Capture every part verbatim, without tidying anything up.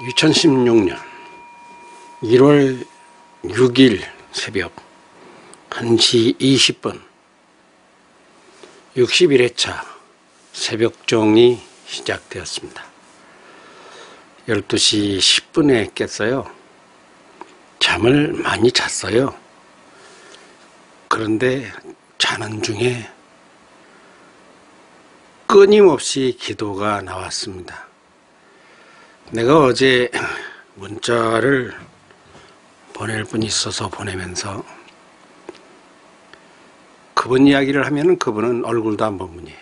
이천십육 년 일월 육일 새벽 한 시 이십 분 육십일 회차 새벽종이 시작되었습니다. 열두 시 십 분에 깼어요. 잠을 많이 잤어요. 그런데 자는 중에 끊임없이 기도가 나왔습니다. 내가 어제 문자를 보낼 분이 있어서 보내면서 그분 이야기를 하면은 그분은 얼굴도 안 본 분이에요.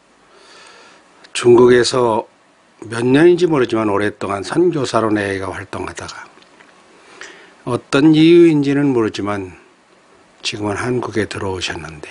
중국에서 몇 년인지 모르지만 오랫동안 선교사로 내가 활동하다가 어떤 이유인지는 모르지만 지금은 한국에 들어오셨는데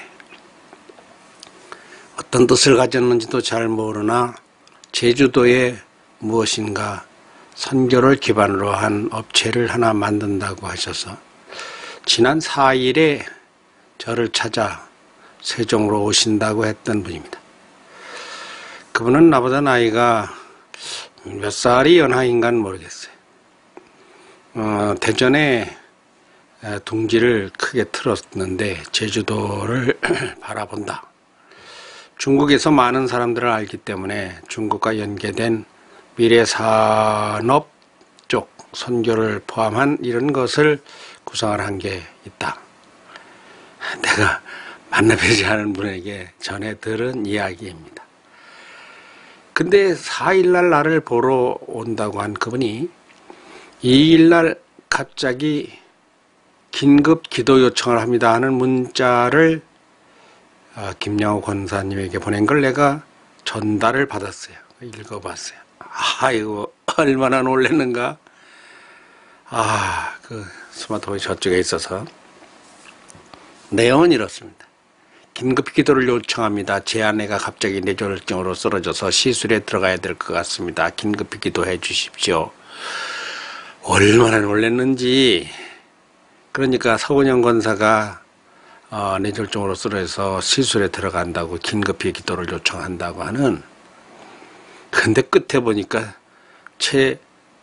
어떤 뜻을 가졌는지도 잘 모르나 제주도에 무엇인가 선교를 기반으로 한 업체를 하나 만든다고 하셔서 지난 사 일에 저를 찾아 세종으로 오신다고 했던 분입니다. 그분은 나보다 나이가 몇 살이 연하인간 모르겠어요. 어, 대전에 둥지를 크게 틀었는데 제주도를 바라본다. 중국에서 많은 사람들을 알기 때문에 중국과 연계된 미래산업 쪽 선교를 포함한 이런 것을 구상을 한 게 있다. 내가 만나뵈지 않은 분에게 전해 들은 이야기입니다. 근데 사 일날 나를 보러 온다고 한 그분이 이 일날 갑자기 긴급 기도 요청을 합니다 하는 문자를 김양호 권사님에게 보낸 걸 내가 전달을 받았어요. 읽어봤어요. 아이고 얼마나 놀랐는가. 아, 그 스마트폰이 저쪽에 있어서 내용은 이렇습니다. 긴급 기도를 요청합니다. 제 아내가 갑자기 뇌졸중으로 쓰러져서 시술에 들어가야 될 것 같습니다. 긴급히 기도해 주십시오. 얼마나 놀랐는지. 그러니까 서은영 권사가 어, 뇌졸중으로 쓰러져서 시술에 들어간다고 긴급히 기도를 요청한다고 하는. 근데 끝에 보니까 최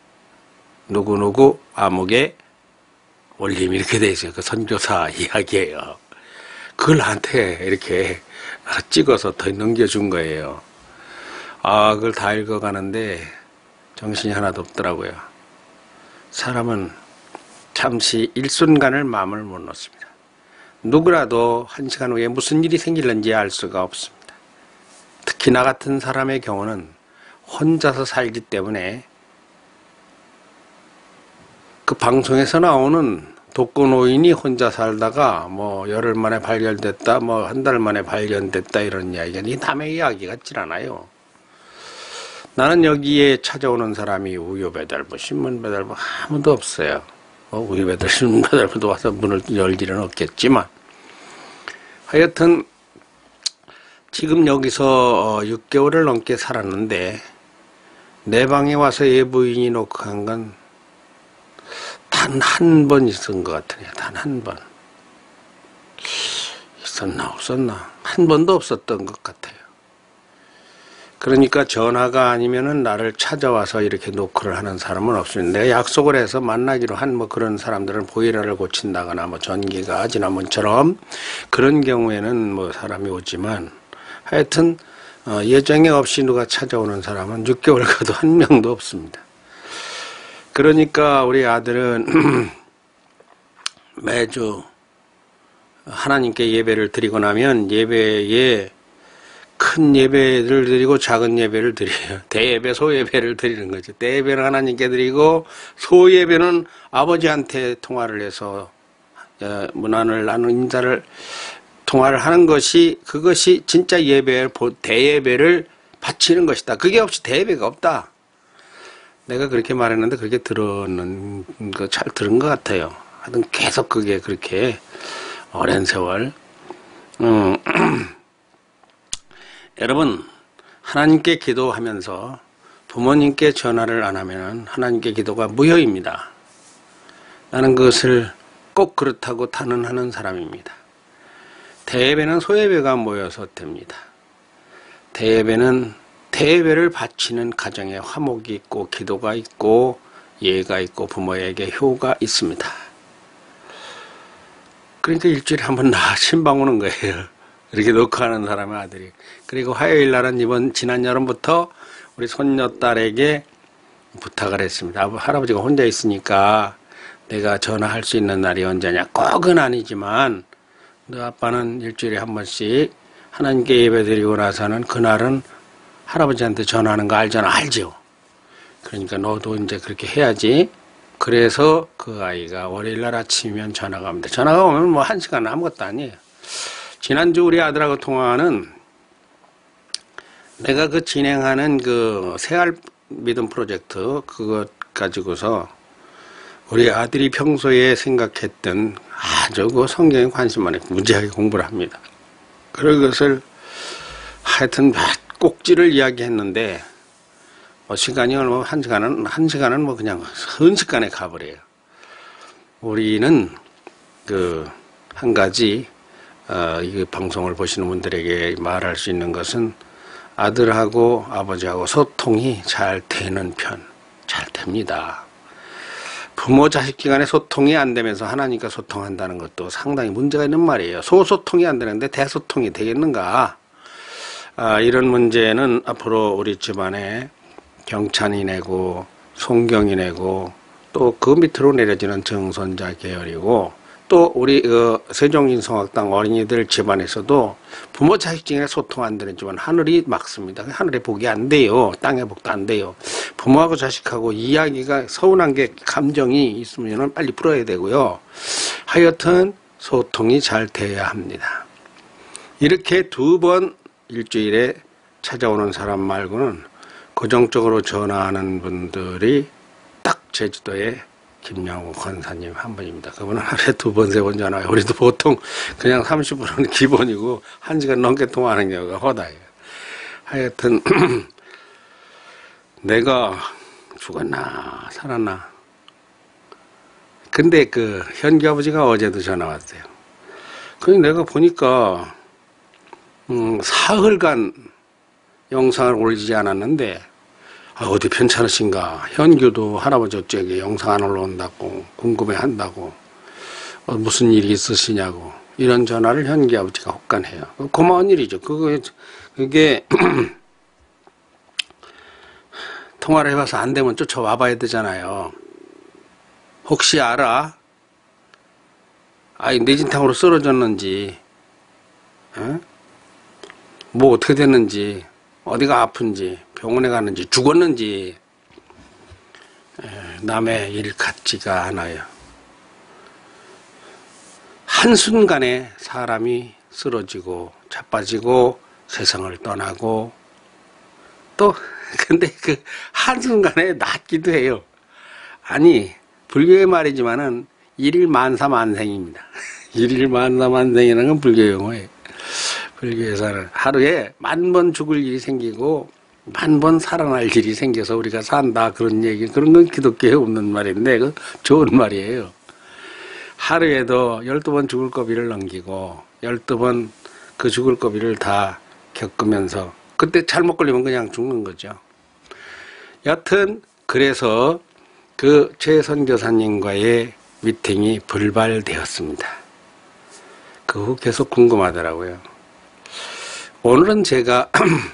누구누구 암흑의 올림 이렇게 돼 있어요. 그 선교사 이야기예요. 그걸 나한테 이렇게 찍어서 더 넘겨준 거예요. 아, 그걸 다 읽어가는데 정신이 하나도 없더라고요. 사람은 잠시 일순간을 마음을 못 놓습니다. 누구라도 한 시간 후에 무슨 일이 생길는지 알 수가 없습니다. 특히 나 같은 사람의 경우는 혼자서 살기 때문에 그 방송에서 나오는 독거노인이 혼자 살다가 뭐 열흘 만에 발견됐다, 뭐 한 달 만에 발견됐다 이런 이야기가 이 남의 이야기 같질 않아요. 나는 여기에 찾아오는 사람이 우유배달부, 신문배달부 아무도 없어요. 어, 우유배달, 신문배달부도 와서 문을 열 일은 없겠지만 하여튼 지금 여기서 육 개월을 넘게 살았는데 내 방에 와서 예부인이 녹화한 건 단 한 번 있은 것 같으네요. 단 한 번. 있었나 없었나? 한 번도 없었던 것 같아요. 그러니까 전화가 아니면은 나를 찾아와서 이렇게 노크를 하는 사람은 없습니다. 내가 약속을 해서 만나기로 한 뭐 그런 사람들은 보일러를 고친다거나 뭐 전기가 지난번처럼 그런 경우에는 뭐 사람이 오지만 하여튼 어, 예정에 없이 누가 찾아오는 사람은 육 개월 가도 한 명도 없습니다. 그러니까 우리 아들은 매주 하나님께 예배를 드리고 나면 예배에 큰 예배를 드리고 작은 예배를 드려요. 대예배, 소예배를 드리는 거죠. 대예배는 하나님께 드리고 소예배는 아버지한테 통화를 해서 문안을 나눈 인사를 통화를 하는 것이 그것이 진짜 예배, 대예배를 바치는 것이다. 그게 없이 대예배가 없다. 내가 그렇게 말했는데 그렇게 들었는 거 잘 들은 것 같아요. 하여튼 계속 그게 그렇게 오랜 세월. 음, 여러분 하나님께 기도하면서 부모님께 전화를 안 하면 하나님께 기도가 무효입니다. 나는 그것을 꼭 그렇다고 단언하는 사람입니다. 대예배는 소예배가 모여서 됩니다. 대예배는 대예배를 바치는 가정에 화목이 있고 기도가 있고 예가 있고 부모에게 효가 있습니다. 그러니까 일주일에 한 번 나 신방 오는 거예요. 이렇게 녹화하는 사람의 아들이. 그리고 화요일 날은 이번 지난 여름부터 우리 손녀딸에게 부탁을 했습니다. 할아버지가 혼자 있으니까 내가 전화할 수 있는 날이 언제냐. 꼭은 아니지만 너 아빠는 일주일에 한 번씩 하나님께 예배 드리고 나서는 그날은 할아버지한테 전화하는 거 알잖아. 알죠? 그러니까 너도 이제 그렇게 해야지. 그래서 그 아이가 월요일날 아침이면 전화가 옵니다. 전화가 오면 뭐 한 시간은 아무것도 아니에요. 지난주 우리 아들하고 통화는 내가 그 진행하는 그 새알 믿음 프로젝트 그것 가지고서 우리 아들이 평소에 생각했던 아주 그 성경에 관심만 있고 무지하게 공부를 합니다. 그것을 하여튼 꼭지를 이야기했는데 뭐 시간이 얼마 한 시간은 한 시간은 뭐 그냥 순식간에 가버려요. 우리는 그 한 가지 어, 이 방송을 보시는 분들에게 말할 수 있는 것은 아들하고 아버지하고 소통이 잘 되는 편, 잘 됩니다. 부모 자식 간의 소통이 안 되면서 하나님과 소통한다는 것도 상당히 문제가 있는 말이에요. 소소통이 안 되는데 대소통이 되겠는가? 아, 이런 문제는 앞으로 우리 집안에 경찬이 내고 송경이 내고 또 그 밑으로 내려지는 정선자 계열이고 또 우리 어, 세종인성학당 어린이들 집안에서도 부모 자식 중에 소통 안 되는 집안 하늘이 막습니다. 하늘의 복이 안 돼요. 땅의 복도 안 돼요. 부모하고 자식하고 이야기가 서운한 게 감정이 있으면 빨리 풀어야 되고요. 하여튼 소통이 잘 돼야 합니다. 이렇게 두 번 일주일에 찾아오는 사람 말고는 고정적으로 전화하는 분들이 딱 제주도에 김양호 권사님 한 분입니다. 그분은 하루에 두 번, 세 번 전화해요. 우리도 보통 그냥 삼십 분은 기본이고 한 시간 넘게 통화하는 경우가 허다해요. 하여튼 내가 죽었나 살았나. 근데 그 현기 아버지가 어제도 전화 왔어요. 그래서 내가 보니까 음, 사흘간 영상을 올리지 않았는데 아, 어디 편찮으신가. 현규도 할아버지 어쩌게 영상 안 올라온다고 궁금해한다고 어, 무슨 일이 있으시냐고 이런 전화를 현기 아버지가 혹간해요. 고마운 일이죠. 그거, 그게 통화를 해봐서 안 되면 쫓아와 봐야 되잖아요. 혹시 알아? 아이 내진탕으로 쓰러졌는지 에? 뭐 어떻게 됐는지 어디가 아픈지 병원에 갔는지 죽었는지 남의 일 같지가 않아요. 한순간에 사람이 쓰러지고 자빠지고 세상을 떠나고 또 근데 그 한순간에 낫기도 해요. 아니 불교의 말이지만은 일일만사만생입니다. 일일만사만생이라는 건 불교 용어예요. 불교에서는 하루에 만 번 죽을 일이 생기고 만 번 살아날 일이 생겨서 우리가 산다 그런 얘기 그런 건 기독교에 없는 말인데 그 좋은 말이에요. 하루에도 열두 번 죽을 고비를 넘기고 열두 번 그 죽을 고비를 다 겪으면서 그때 잘못 걸리면 그냥 죽는 거죠. 여튼 그래서 그 최 선교사님과의 미팅이 불발되었습니다. 그 후 계속 궁금하더라고요. 오늘은 제가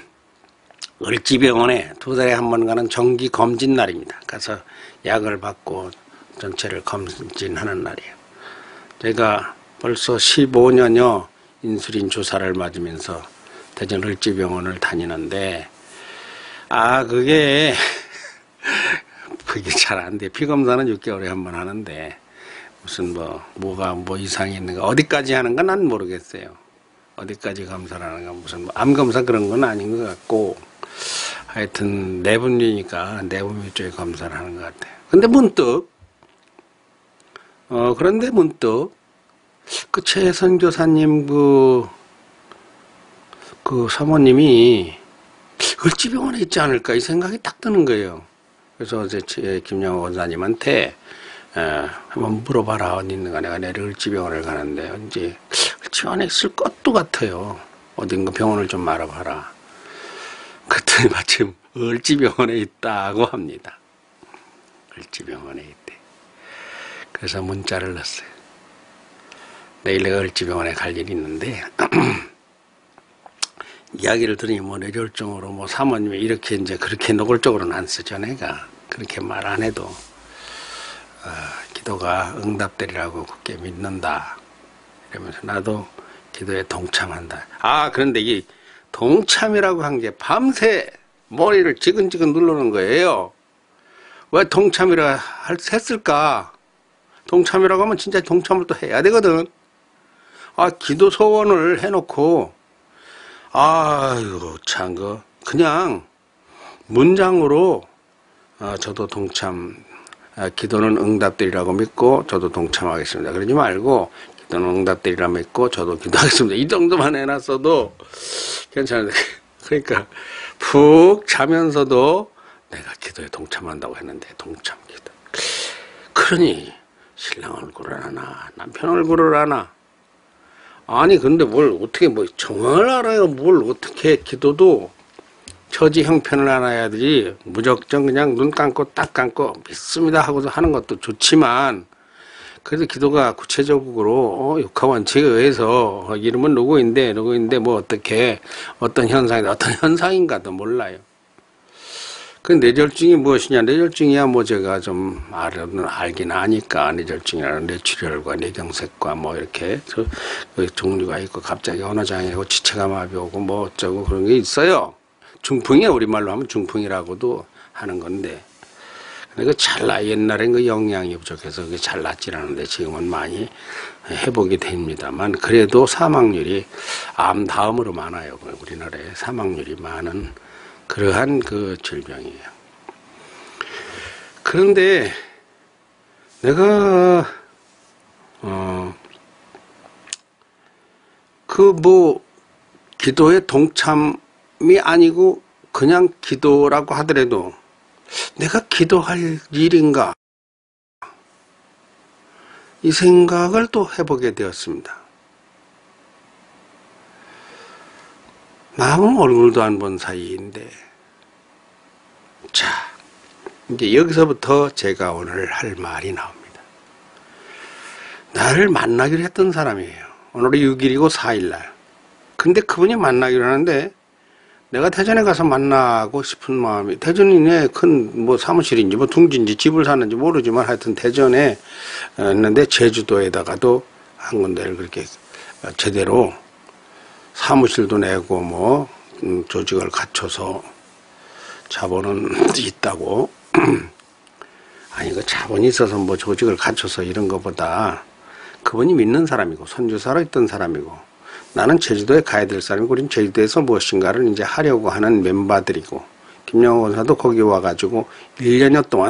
을지병원에 두 달에 한 번 가는 정기 검진 날입니다. 가서 약을 받고 전체를 검진하는 날이에요. 제가 벌써 십오 년여 인슐린 주사를 맞으면서 대전 을지병원을 다니는데 아 그게 그게 잘 안 돼. 피검사는 육 개월에 한 번 하는데 무슨 뭐 뭐가 뭐 이상이 있는가 어디까지 하는 건 난 모르겠어요. 어디까지 검사를 하는가 무슨 암 검사 그런 건 아닌 것 같고 하여튼 내분비니까 내분비 쪽에 검사를 하는 것 같아요. 근데 문득 어 그런데 문득 그 최 선교사님 그 그 사모님이 을지병원에 있지 않을까 이 생각이 딱 드는 거예요. 그래서 어제 김영호 원사님한테 에, 한번 물어봐라 어디 있는가. 내가 내일 을지병원을 가는데 언제 을지병원에 있을 것도 같아요. 어딘가 병원을 좀 알아봐라. 그랬더니 마침 을지병원에 있다고 합니다. 을지병원에 있대. 그래서 문자를 넣었어요. 내일 내가 을지병원에 갈 일이 있는데 이야기를 들으니 뭐 뇌졸중으로 뭐 사모님이 이렇게 이제 그렇게 노골적으로는 안 쓰죠. 내가 그렇게 말 안 해도 어, 기도가 응답되리라고 굳게 믿는다. 이러면서 나도 기도에 동참한다. 아 그런데 이 동참이라고 한 게 밤새 머리를 지근지근 누르는 거예요. 왜 동참이라 했을까? 동참이라고 하면 진짜 동참을 또 해야 되거든. 아 기도 소원을 해놓고 아이고 참 그 그냥 문장으로 아, 저도 동참 아, 기도는 응답되리라고 믿고 저도 동참하겠습니다. 그러지 말고 기도는 응답되리라 믿고 저도 기도하겠습니다. 이 정도만 해놨어도 괜찮은데 그러니까 푹 자면서도 내가 기도에 동참한다고 했는데 동참 기도. 그러니 신랑 얼굴을 하나 남편 얼굴을 하나 아니 근데 뭘 어떻게 뭐 정말 알아요. 뭘 어떻게 기도도 처지 형편을 알아야 되지 무작정 그냥 눈 감고 딱 감고 믿습니다 하고서 하는 것도 좋지만 그래도 기도가 구체적으로 어, 육하원칙에 의해서 어, 이름은 누구인데 누구인데 뭐 어떻게 어떤 현상이 어떤 현상인가도 몰라요. 그 뇌졸중이 무엇이냐? 뇌졸중이야 뭐 제가 좀 알은 알긴 아니까 뇌졸중이라는 뇌출혈과 뇌경색과 뭐 이렇게 저, 그 종류가 있고 갑자기 언어장애고 지체감압이 오고 뭐 어쩌고 그런 게 있어요. 중풍이야 우리말로 하면 중풍이라고도 하는 건데 그 잘나 옛날엔 그 영양이 부족해서 그게 잘 낫질 않은데 지금은 많이 회복이 됩니다만 그래도 사망률이 암 다음으로 많아요. 우리나라에 사망률이 많은 그러한 그 질병이에요. 그런데 내가 어 그 뭐 기도에 동참이 아니고 그냥 기도라고 하더라도 내가 기도할 일인가 이 생각을 또 해보게 되었습니다. 남은 얼굴도 안 본 사이인데 자 이제 여기서부터 제가 오늘 할 말이 나옵니다. 나를 만나기로 했던 사람이에요. 오늘이 육 일이고 사 일날 근데 그분이 만나기로 하는데 내가 대전에 가서 만나고 싶은 마음이 대전이 내 큰 뭐 사무실인지 뭐 둥지인지 집을 사는지 모르지만 하여튼 대전에 있는데 제주도에다가도 한 군데를 그렇게 제대로 사무실도 내고 뭐 음, 조직을 갖춰서 자본은 있다고 아니 그 자본이 있어서 뭐 조직을 갖춰서 이런 것보다 그분이 믿는 사람이고 선교사로 있던 사람이고 나는 제주도에 가야 될 사람이고 우린 제주도에서 무엇인가를 이제 하려고 하는 멤버들이고 김영호 원사도 거기 와가지고 일 년여 동안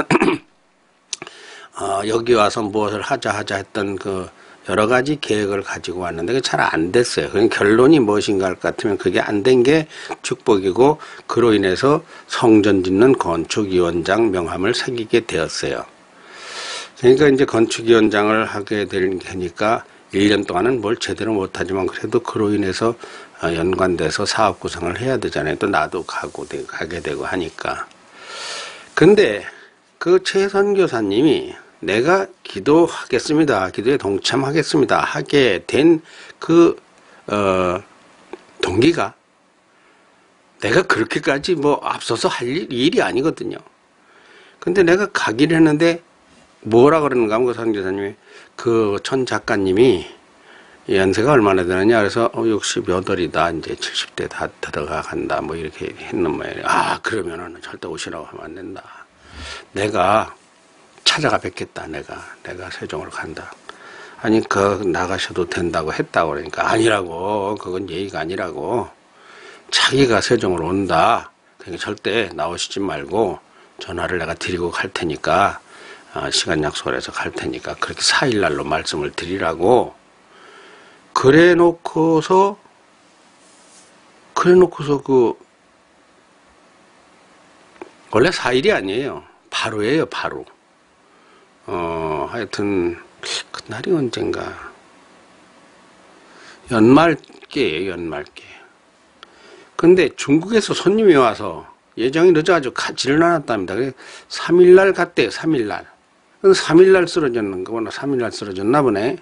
어, 여기 와서 무엇을 하자 하자 했던 그 여러 가지 계획을 가지고 왔는데 그게 잘 안 됐어요. 그냥 결론이 무엇인가 할 것 같으면 그게 안 된 게 축복이고 그로 인해서 성전 짓는 건축위원장 명함을 새기게 되었어요. 그러니까 이제 건축위원장을 하게 되니까 일 년 동안은 뭘 제대로 못하지만 그래도 그로 인해서 연관돼서 사업 구상을 해야 되잖아요. 또 나도 가고 가게 되고 하니까. 근데 그 최 선교사님이 내가 기도하겠습니다. 기도에 동참하겠습니다. 하게 된 그, 어, 동기가 내가 그렇게까지 뭐 앞서서 할 일, 일이 아니거든요. 근데 내가 가기를 했는데 뭐라 그러는가 하면 그 선교사님이 그 천 작가님이 연세가 얼마나 되느냐 그래서 어, 육십여덟이다 이제 칠십 대 다 들어가 간다 뭐 이렇게 했는 모양이에요. 아 그러면은 절대 오시라고 하면 안 된다. 내가 찾아가 뵙겠다. 내가 내가 세종으로 간다. 아니 그 나가셔도 된다고 했다고 그러니까 아니라고 그건 예의가 아니라고 자기가 세종으로 온다. 그러니까 절대 나오시지 말고 전화를 내가 드리고 갈 테니까 어, 시간 약속을 해서 갈 테니까 그렇게 사 일날로 말씀을 드리라고 그래 놓고서 그래 놓고서 그 원래 사 일이 아니에요. 바로예요. 바로. 어, 하여튼, 그날이 언젠가. 연말께예요, 연말께. 근데 중국에서 손님이 와서 예정이 늦어가지고 가지를 않았답니다. 삼 일날 갔대요. 삼 일날. 삼 일날 쓰러졌는 거구나. 삼 일날 쓰러졌나 보네.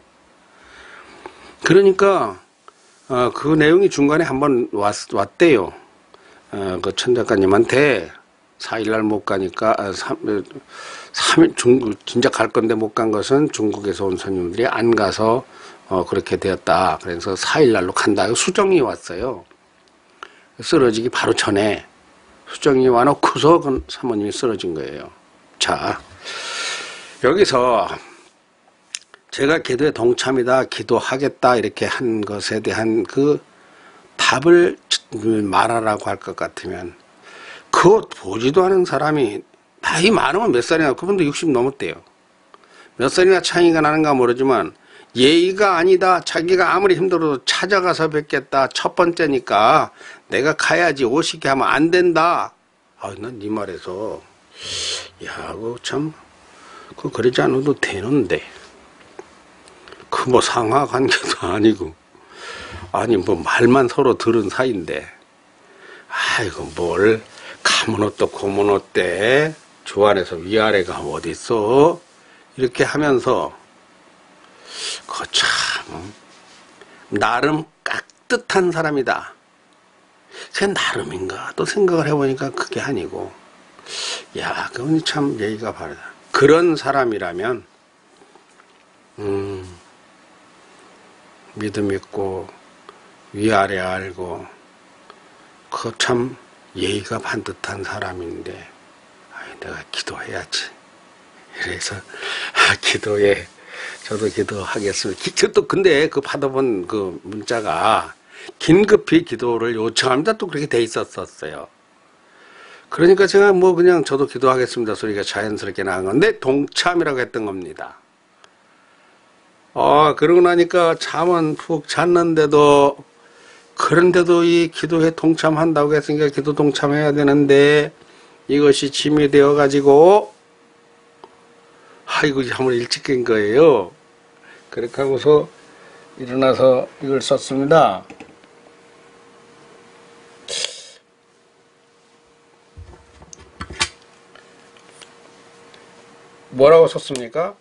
그러니까 어, 그 내용이 중간에 한번 왔, 왔대요. 어, 그 천 작가님한테 사 일날 못 가니까 아, 삼 일 중국 진짜 갈 건데 못 간 것은 중국에서 온 손님들이 안 가서 어, 그렇게 되었다. 그래서 사 일날로 간다. 수정이 왔어요. 쓰러지기 바로 전에 수정이 와놓고서 그 사모님이 쓰러진 거예요. 자, 여기서 제가 기도에 동참이다, 기도하겠다 이렇게 한 것에 대한 그 답을 말하라고 할 것 같으면 그것 보지도 않은 사람이 나이 많으면 몇 살이나, 그분도 육십 넘었대요. 몇 살이나 차이가 나는가 모르지만 예의가 아니다, 자기가 아무리 힘들어도 찾아가서 뵙겠다, 첫 번째니까 내가 가야지, 오시게 하면 안 된다. 아, 난 네 말에서 야, 그거 참 그 그러지 않아도 되는데 그 뭐 상하 관계도 아니고 아니 뭐 말만 서로 들은 사이인데 아이고 뭘 가문 어떠 고문 어때 주 안에서 위아래가 어디 있어 이렇게 하면서 그 참 나름 깍듯한 사람이다. 그 나름인가 또 생각을 해보니까 그게 아니고 야 그건 참 예의가 바르다. 그런 사람이라면 음 믿음 있고 위아래 알고 그 참 예의가 반듯한 사람인데 아이, 내가 기도해야지. 그래서 아, 기도에 저도 기도하겠습니다. 기, 또 근데 그 받아본 그 문자가 긴급히 기도를 요청합니다. 또 그렇게 돼 있었었어요. 그러니까 제가 뭐 그냥 저도 기도하겠습니다 소리가 자연스럽게 나온 건데 동참이라고 했던 겁니다. 아, 그러고 나니까 잠은 푹 잤는데도 그런데도 이 기도에 동참한다고 했으니까 기도 동참해야 되는데 이것이 짐이 되어 가지고 아이고 잠을 일찍 깬 거예요. 그렇게 하고서 일어나서 이걸 썼습니다. 뭐라고 썼습니까?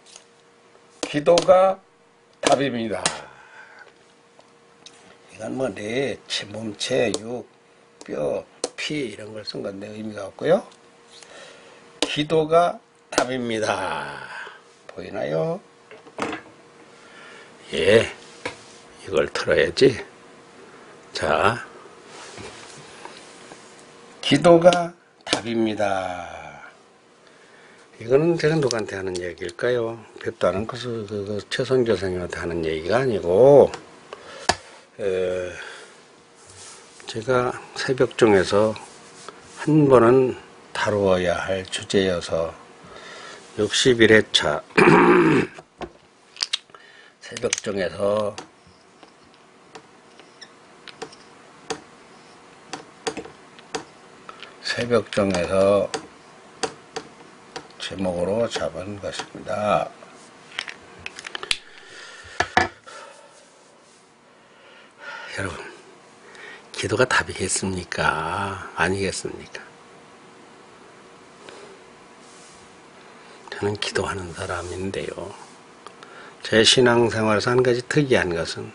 기도가 답입니다. 이건 뭐 내 몸체, 육, 뼈, 피 이런 걸 쓴 건데 의미가 없고요. 기도가 답입니다. 보이나요? 예, 이걸 틀어야지. 자, 기도가 답입니다. 이거는 제가 누구한테 하는 얘기일까요? 뵙도 않은 것을 그, 그 최선교 선생님한테 하는 얘기가 아니고 에, 제가 새벽종에서 한 번은 다루어야 할 주제여서 육십일 회차 새벽종에서 새벽종에서 제목으로 잡은 것입니다. 여러분, 기도가 답이겠습니까? 아니겠습니까? 저는 기도하는 사람인데요. 제 신앙생활에서 한 가지 특이한 것은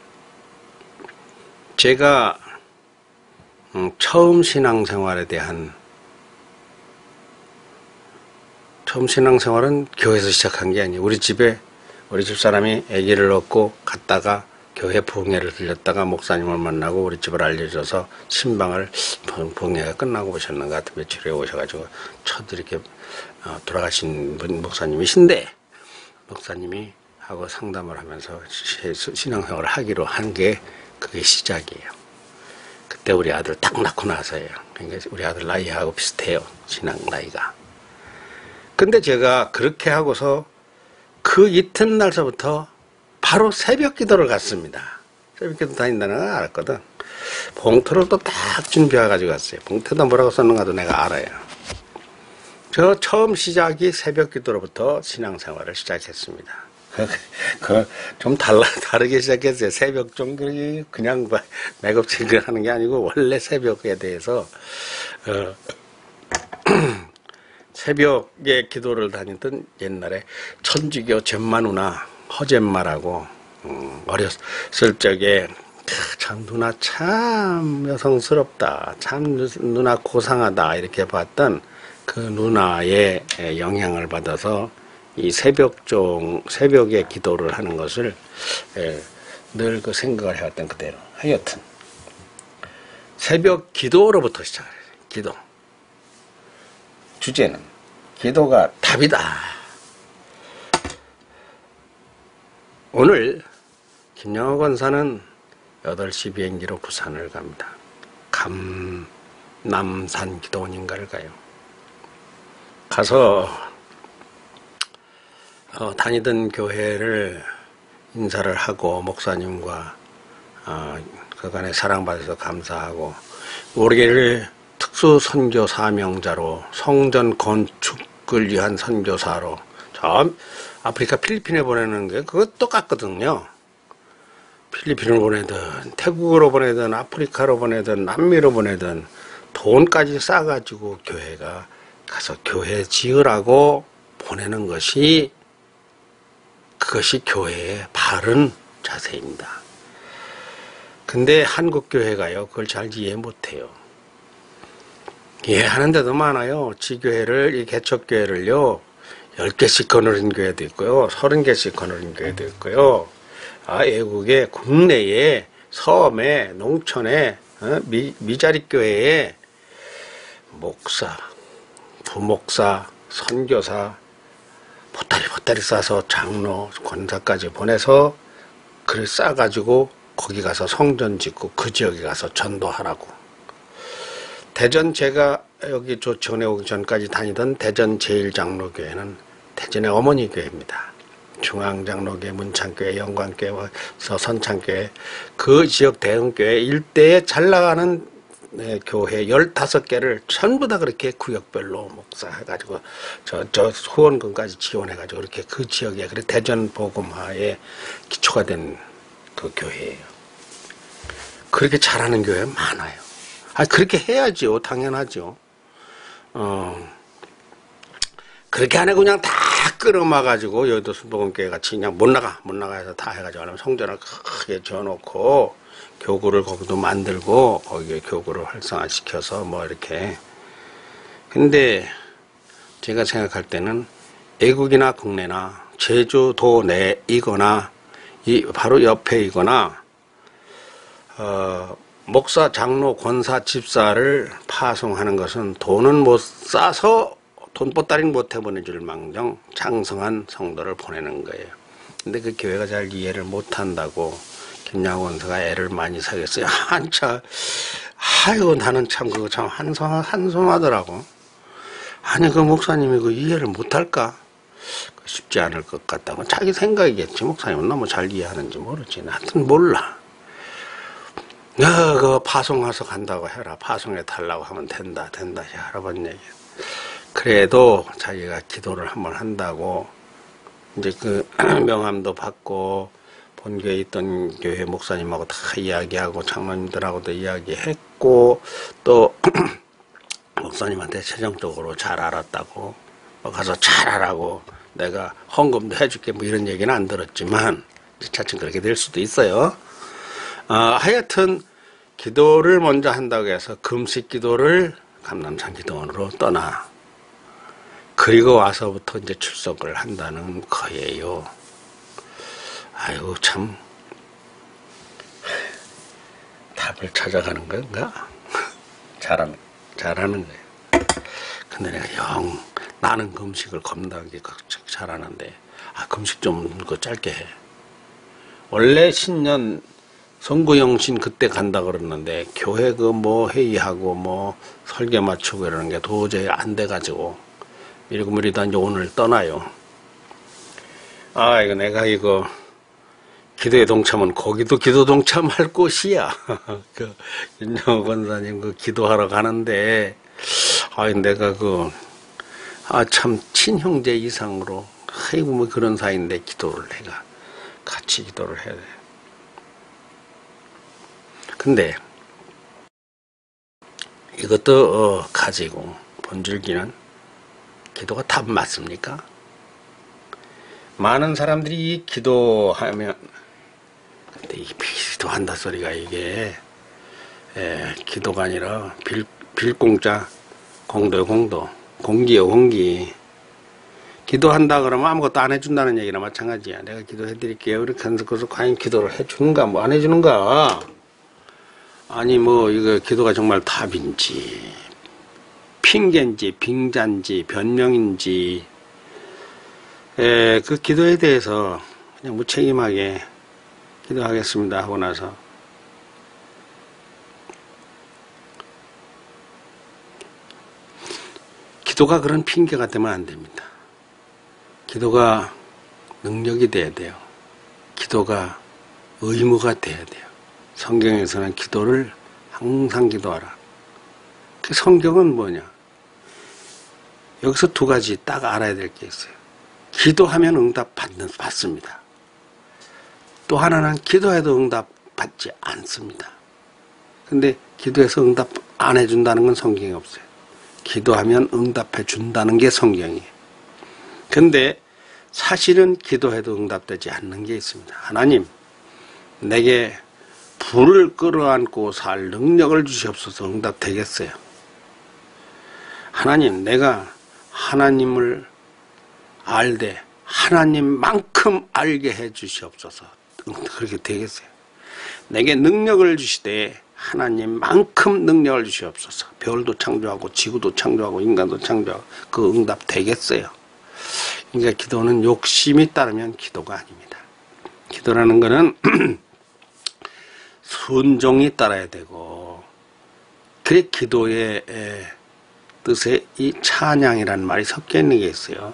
제가 음, 처음 신앙생활에 대한 처음 신앙생활은 교회에서 시작한 게 아니에요. 우리 집에 우리 집사람이 아기를 얻고 갔다가 교회 부흥회를 들렸다가 목사님을 만나고 우리 집을 알려줘서 신방을 부흥회가 끝나고 오셨는 것 같은 며칠 후에 오셔가지고 첫 이렇게 돌아가신 분 목사님이신데 목사님이 하고 상담을 하면서 신앙생활을 하기로 한 게 그게 시작이에요. 그때 우리 아들 딱 낳고 나서예요. 그러니까 우리 아들 나이하고 비슷해요. 신앙 나이가. 근데 제가 그렇게 하고서 그 이튿날서부터 바로 새벽 기도를 갔습니다. 새벽 기도 다닌다는 걸 알았거든. 봉투를 또 딱 준비해가지고 갔어요. 봉투에다 뭐라고 썼는가도 내가 알아요. 저 처음 시작이 새벽 기도로부터 신앙생활을 시작했습니다. 그 좀 달라 다르게 시작했어요. 새벽 좀 그냥 매겁지근 하는 게 아니고 원래 새벽에 대해서 어, 새벽에 기도를 다니던 옛날에 천주교 젬마 누나 허젬마라고 음, 어렸을 적에 참 누나 참 여성스럽다, 참 누나 고상하다 이렇게 봤던 그 누나의 영향을 받아서 이 새벽종 새벽에 기도를 하는 것을 늘 그 생각을 해왔던 그대로. 하여튼 새벽 기도로부터 시작을 해요. 기도. 주제는 기도가 답이다. 오늘 김영호 권사는 여덟 시 비행기로 부산을 갑니다. 감남산 기도원인가를 가요. 가서 어, 다니던 교회를 인사를 하고 목사님과 어, 그간에 사랑받아서 감사하고 우리를 특수 선교 사명자로 성전 건축을 위한 선교사로 저 아프리카 필리핀에 보내는 게 그거 똑같거든요. 필리핀을 보내든 태국으로 보내든 아프리카로 보내든 남미로 보내든 돈까지 싸가지고 교회가 가서 교회 지으라고 보내는 것이 그것이 교회의 바른 자세입니다. 근데 한국 교회가요 그걸 잘 이해 못해요. 이해하는 데도 많아요. 지교회를 이 개척교회를요 열 개씩 거느린 교회도 있고요 서른 개씩 거느린 교회도 있고요. 아, 외국의 국내에 섬에 농촌에 어? 미, 미자리 교회에 목사, 부목사, 선교사 보따리 보따리 싸서 장로, 권사까지 보내서 그를 싸가지고 거기 가서 성전 짓고 그 지역에 가서 전도하라고. 대전 제가 여기 저 전에 오기 전까지 다니던 대전 제일장로교회는 대전의 어머니 교회입니다. 중앙장로교회, 문창교회, 영광교회, 선창교회 그 지역 대흥교회 일대에 잘 나가는 네, 교회 열다섯 개를 전부 다 그렇게 구역별로 목사해가지고 저, 저 후원금까지 지원해가지고 그렇게 그 지역에 그래 대전 복음화에 기초가 된 그 교회예요. 그렇게 잘하는 교회 많아요. 아 그렇게 해야죠. 당연하죠. 어 그렇게 안 하고 그냥 다 끌어막아가지고 여의도 순복음교회 같이 그냥 못 나가 못 나가 해서 다 해가지고 하면 성전을 크게 지어놓고 교구를 거기도 만들고 거기에 교구를 활성화시켜서 뭐 이렇게. 근데 제가 생각할 때는 외국이나 국내나 제주도 내이거나 이 바로 옆에이거나 어, 목사, 장로, 권사, 집사를 파송하는 것은 돈은 못 싸서 돈보따리는 못 해보내줄 망정 장성한 성도를 보내는 거예요. 근데 그 교회가 잘 이해를 못한다고 김양호 원사가 애를 많이 사겠어요. 한참 아유 나는 참 그거 참 한성, 한성하더라고. 아니 그 목사님이 그 이해를 못할까? 쉽지 않을 것 같다고. 자기 생각이겠지. 목사님은 너무 잘 이해하는지 모르지. 하여튼 몰라. 야, 그 파송해서 간다고 해라. 파송해 달라고 하면 된다. 된다. 여러 번 얘기해. 그래도 자기가 기도를 한번 한다고 이제 그 명함도 받고 본교에 있던 교회 목사님하고 다 이야기하고 장로님들하고도 이야기했고 또 목사님한테 최종적으로 잘 알았다고 가서 잘하라고 내가 헌금도 해줄게 뭐 이런 얘기는 안 들었지만 차츰 그렇게 될 수도 있어요. 어, 하여튼 기도를 먼저 한다고 해서 금식 기도를 감남산 기도원으로 떠나 그리고 와서부터 이제 출석을 한다는 거예요. 아이고 참 답을 찾아가는 건가? 잘하는 잘하는 거예요. 근데 내가 영 나는 금식을 겁나게 잘하는데 아 금식 좀 그 짧게 해. 원래 신년 성구영신 그때 간다 그랬는데 교회 그 뭐 회의하고 뭐 설계 맞추고 이러는 게 도저히 안 돼가지고 이러고 미리다 이제 오늘 떠나요. 아 이거 내가 이거 기도의 동참은 거기도 기도 동참할 곳이야. 그 윤영호 권사님 그 기도하러 가는데 아 내가 그 아 참 친형제 이상으로 아이고 뭐 그런 사이인데 기도를 내가 같이 기도를 해야 돼. 근데 이것도 어, 가지고 본줄기는 기도가 답 맞습니까? 많은 사람들이 기도하면, 근데 이 기도한다 소리가 이게 에, 기도가 아니라 빌, 빌공짜, 공도요 공도, 공기요 공기. 기도한다 그러면 아무것도 안 해준다는 얘기나 마찬가지야. 내가 기도해드릴게요 이렇게 하면서 그래서 과연 기도를 해주는가 뭐 안 해주는가. 아니 뭐 이거 기도가 정말 답인지 핑계인지 빙자인지 변명인지, 에, 그 기도에 대해서 그냥 무책임하게 기도하겠습니다 하고 나서 기도가 그런 핑계가 되면 안 됩니다. 기도가 능력이 돼야 돼요. 기도가 의무가 돼야 돼요. 성경에서는 기도를 항상 기도하라. 그 성경은 뭐냐? 여기서 두 가지 딱 알아야 될 게 있어요. 기도하면 응답 받는, 받습니다. 또 하나는 기도해도 응답 받지 않습니다. 근데 기도해서 응답 안 해준다는 건 성경에 없어요. 기도하면 응답해 준다는 게 성경이에요. 근데 사실은 기도해도 응답되지 않는 게 있습니다. 하나님, 내게 불을 끌어안고 살 능력을 주시옵소서. 응답되겠어요. 하나님, 내가 하나님을 알되 하나님만큼 알게 해 주시옵소서. 그렇게 되겠어요. 내게 능력을 주시되 하나님만큼 능력을 주시옵소서. 별도 창조하고 지구도 창조하고 인간도 창조하고 그 응답 되겠어요. 그러니까 기도는 욕심이 따르면 기도가 아닙니다. 기도라는 것은 순종이 따라야 되고, 그래 기도의 뜻에 이 찬양이라는 말이 섞여 있는 게 있어요.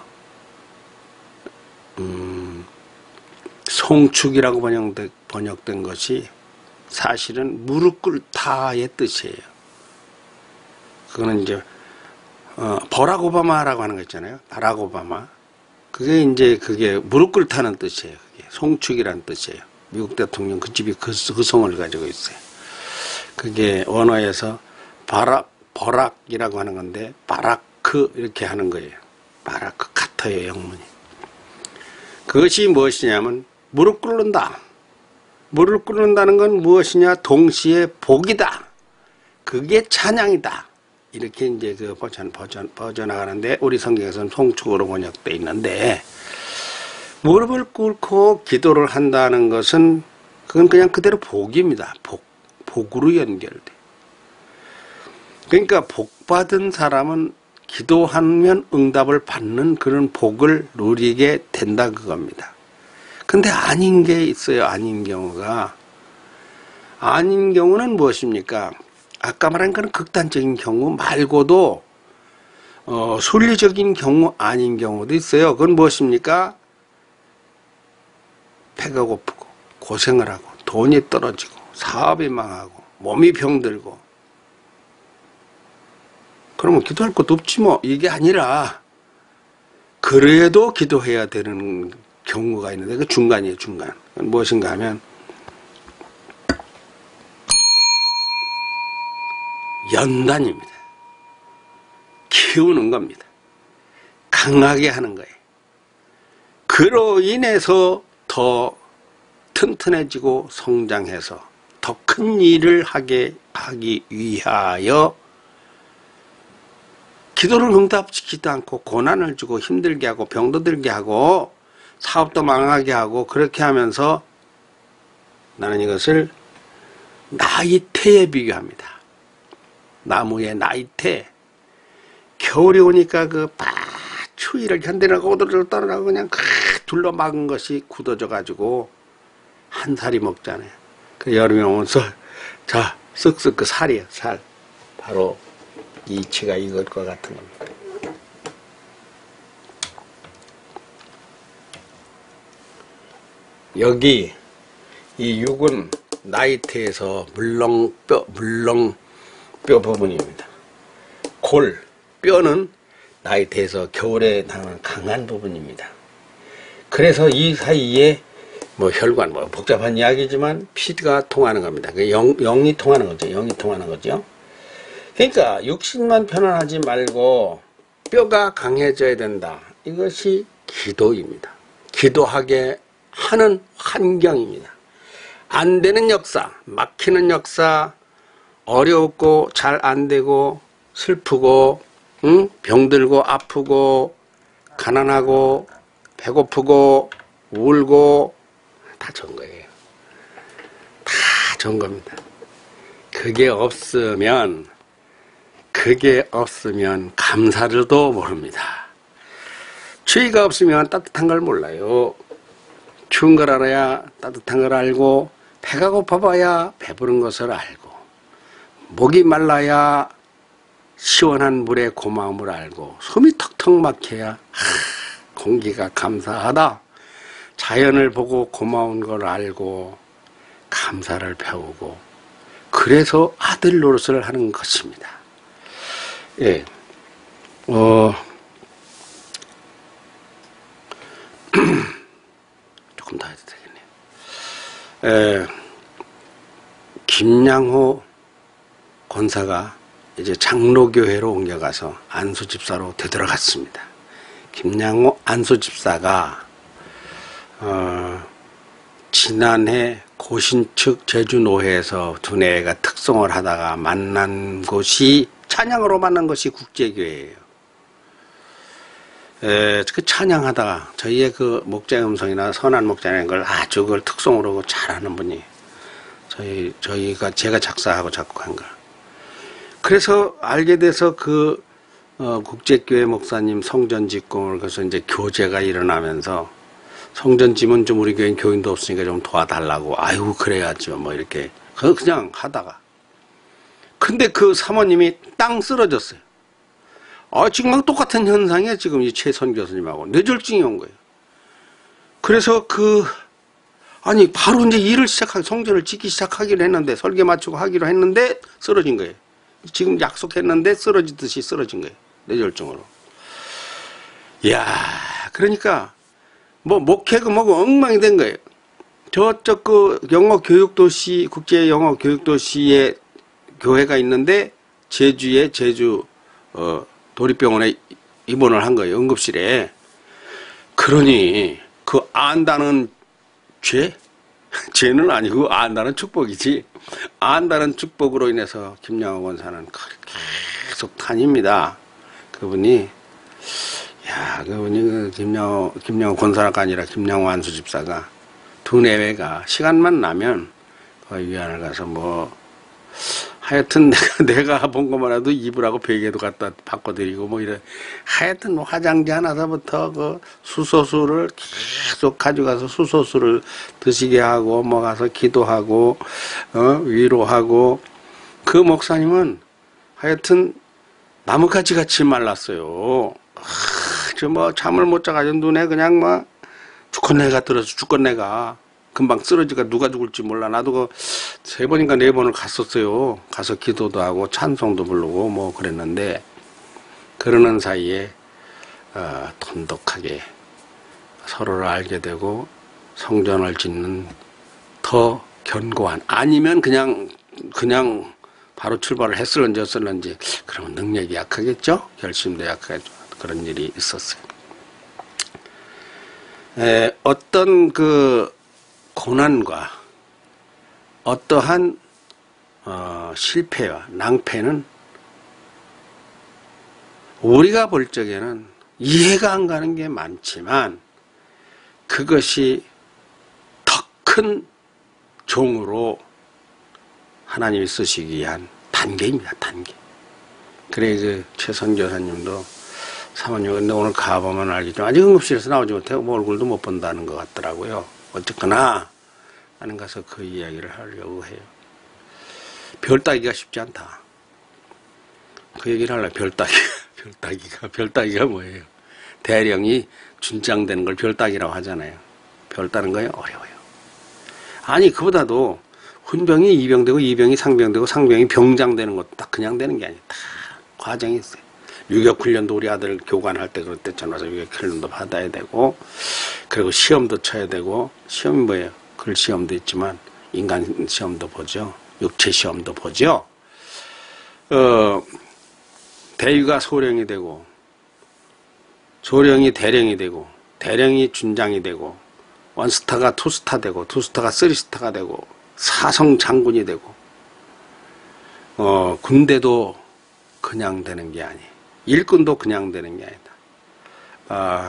음, 송축이라고 번역된, 번역된 것이 사실은 무릎 꿇다의 뜻이에요. 그거는 이제 어, 버락 오바마라고 하는 거 있잖아요. 바락 오바마. 그게 이제 그게 무릎 꿇다는 뜻이에요. 그게 송축이라는 뜻이에요. 미국 대통령 그 집이 그, 그 성을 가지고 있어요. 그게 원어에서 바락, 버락이라고 하는 건데 바라크 이렇게 하는 거예요. 바라크 같아요, 영문이. 그것이 무엇이냐면 무릎 꿇는다. 무릎 꿇는다는 건 무엇이냐? 동시에 복이다. 그게 찬양이다. 이렇게 이제 그 버전, 버전, 버전나가는데 우리 성경에서는 송축으로 번역되어 있는데, 무릎을 꿇고 기도를 한다는 것은 그건 그냥 그대로 복입니다. 복, 복으로 연결돼. 그러니까 복 받은 사람은 기도하면 응답을 받는 그런 복을 누리게 된다 그겁니다. 근데 아닌 게 있어요. 아닌 경우가. 아닌 경우는 무엇입니까? 아까 말한 그런 극단적인 경우 말고도 어, 순리적인 경우 아닌 경우도 있어요. 그건 무엇입니까? 배가 고프고 고생을 하고 돈이 떨어지고 사업이 망하고 몸이 병들고, 그러면 기도할 것도 없지 뭐. 이게 아니라 그래도 기도해야 되는 경우가 있는데 그 중간이에요. 중간. 무엇인가 하면 연단입니다. 키우는 겁니다. 강하게 하는 거예요. 그로 인해서 더 튼튼해지고 성장해서 더 큰 일을 하게 하기 위하여 기도를 응답시키지도 않고 고난을 주고 힘들게 하고 병도 들게 하고 사업도 망하게 하고, 그렇게 하면서 나는 이것을 나이테에 비교합니다. 나무의 나이테. 겨울이 오니까 그 바 추위를 견디라고 오들오들 떨어나고 그냥 둘러 막은 것이 굳어져 가지고 한 살이 먹잖아요. 그 여름에 오면서 자 쓱쓱 그 살이에요. 살. 바로 이치가 이걸 것 같은 겁니다. 여기 이 육은 나이테에서 물렁뼈, 물렁뼈 부분입니다. 골, 뼈는 나이테에서 겨울에 나오는 강한 부분입니다. 그래서 이 사이에 뭐 혈관, 뭐 복잡한 이야기지만 피가 통하는 겁니다. 영, 영이 통하는 거죠. 영이 통하는 거죠. 그러니까 육신만 편안하지 말고 뼈가 강해져야 된다. 이것이 기도입니다. 기도하게 하는 환경입니다. 안 되는 역사, 막히는 역사, 어렵고 잘 안 되고 슬프고 응? 병들고 아프고 가난하고 배고프고 울고 다 전 거예요. 다 전 겁니다. 그게 없으면 그게 없으면 감사를도 모릅니다. 추위가 없으면 따뜻한 걸 몰라요. 추운 걸 알아야 따뜻한 걸 알고, 배가 고파봐야 배부른 것을 알고, 목이 말라야 시원한 물의 고마움을 알고, 숨이 턱턱 막혀야 하, 공기가 감사하다. 자연을 보고 고마운 걸 알고 감사를 배우고, 그래서 아들 노릇을 하는 것입니다. 예, 어, 조금 더 해도 되겠네요. 에, 김양호 권사가 이제 장로교회로 옮겨가서 안수집사로 되돌아갔습니다. 김양호 안수집사가 어, 지난해 고신측 제주노회에서 두뇌가 특송을 하다가 만난 곳이, 찬양으로 만난 것이 국제교회예요. 에, 그 찬양하다가 저희의 그 목자의 음성이나 선한 목자라는 걸 아주 그걸 특송으로 잘하는 분이, 저희 저희가 제가 작사하고 작곡한 거. 그래서 알게 돼서 그 어, 국제교회 목사님 성전 짓고, 그래서 이제 교제가 일어나면서 성전 지면 좀 우리 교회는 교인도 없으니까 좀 도와달라고. 아이고 그래야죠 뭐 이렇게 그냥 하다가, 근데 그 사모님이 땅 쓰러졌어요. 아, 지금 막 똑같은 현상이야. 지금 이 최선 교수님하고 뇌졸중이 온 거예요. 그래서 그 아니 바로 이제 일을 시작하기, 성전을 짓기 시작하기로 했는데, 설계 맞추고 하기로 했는데 쓰러진 거예요. 지금 약속했는데 쓰러지듯이 쓰러진 거예요. 뇌졸중으로. 이야, 그러니까 뭐 목회고 뭐고 엉망이 된 거예요. 저쪽 그 영어 교육도시, 국제 영어 교육도시에 교회가 있는데, 제주에 제주 어, 도립병원에 입원을 한 거예요. 응급실에. 그러니 그 안다는 죄? 죄는 아니고 안다는 축복이지. 안다는 축복으로 인해서 김양호 권사는 계속 다닙니다. 그분이, 야, 그분이 그 김양호, 김양호 권사가 아니라 김양호 안수집사가 두뇌회가 시간만 나면 거기 위안을 가서 뭐 하여튼 내가 내가 본 것만 해도 이불하고 베개도 갖다 바꿔드리고 뭐 이래. 하여튼 뭐 화장지 하나서부터 그 수소수를 계속 가져가서 수소수를 드시게 하고, 뭐 가서 기도하고 어, 위로하고. 그 목사님은 하여튼 나뭇가지 같이 말랐어요. 아, 저 뭐 잠을 못 자가지고 눈에 그냥 뭐 죽겠네가 들어서 죽겠네가. 금방 쓰러지가 누가 죽을지 몰라. 나도 그 세 번인가 네 번을 갔었어요. 가서 기도도 하고 찬송도 부르고 뭐 그랬는데, 그러는 사이에 어, 돈독하게 서로를 알게 되고 성전을 짓는 더 견고한, 아니면 그냥 그냥 바로 출발을 했을런지 없을런지, 그러면 능력이 약하겠죠. 결심도 약하겠죠. 그런 일이 있었어요. 에, 어떤 그 고난과 어떠한 어, 실패와 낭패는 우리가 볼 적에는 이해가 안 가는 게 많지만, 그것이 더 큰 종으로 하나님이 쓰시기 위한 단계입니다. 단계. 그래 그 최선 교사님도 사모님 근데 오늘 가보면 알겠지만 아직 응급실에서 나오지 못하고 뭐 얼굴도 못 본다는 것 같더라고요. 어쨌거나 나는 가서 그 이야기를 하려고 해요. 별 따기가 쉽지 않다. 그 얘기를 하려고. 별 따기. 별 따기가, 별 따기가 뭐예요? 대령이 준장되는 걸 별 따기라고 하잖아요. 별 따는 거예요? 어려워요. 아니, 그보다도 훈병이 이병되고 이병이 상병되고 상병이 병장되는 것도 딱 그냥 되는 게 아니에요. 다 과정이 있어요. 유격훈련도 우리 아들 교관할 때 그럴 때 전화서 유격훈련도 받아야 되고, 그리고 시험도 쳐야 되고. 시험이 뭐예요? 글 시험도 있지만 인간 시험도 보죠. 육체 시험도 보죠. 어, 대위가 소령이 되고 조령이 대령이 되고 대령이 준장이 되고 원스타가 투스타 되고 투스타가 쓰리스타가 되고 사성 장군이 되고 어 군대도 그냥 되는 게 아니, 일꾼도 그냥 되는 게 아니다. 아,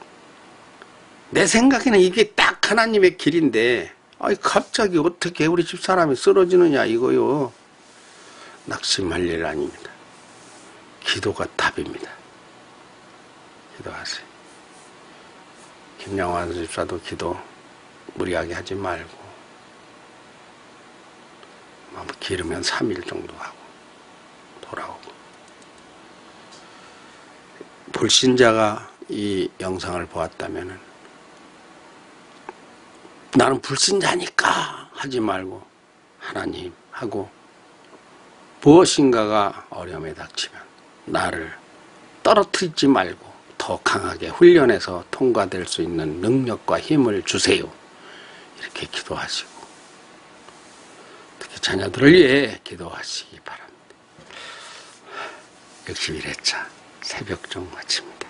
내 생각에는 이게 딱 하나님의 길인데 아이 갑자기 어떻게 우리 집사람이 쓰러지느냐 이거요. 낙심할 일 아닙니다. 기도가 답입니다. 기도하세요. 김영환 집사도 기도 무리하게 하지 말고 뭐 길으면 삼 일 정도 하고 돌아오고. 불신자가 이 영상을 보았다면은 나는 불신자니까 하지 말고 하나님 하고, 무엇인가가 어려움에 닥치면 나를 떨어뜨리지 말고 더 강하게 훈련해서 통과될 수 있는 능력과 힘을 주세요. 이렇게 기도하시고 특히 자녀들을 위해 기도하시기 바랍니다. 육십일 회차 새벽종 마칩니다.